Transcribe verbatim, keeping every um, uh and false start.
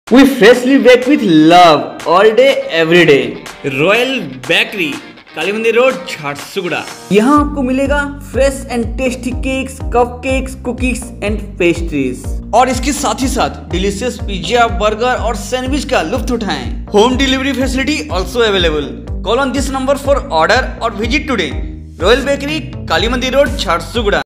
We freshly bake with love all day every day. Royal Bakery, Kali Mandir road, Jharsuguda. यहाँ आपको मिलेगा fresh and tasty cakes, cup cakes, cookies and pastries, और इसके साथ ही साथ डिलीशियस पिज्जा, बर्गर और सैंडविच का लुत्फ उठाएं। Home delivery facility also available. Call on this number for order और visit today. Royal Bakery, Kali Mandir road, Jharsuguda.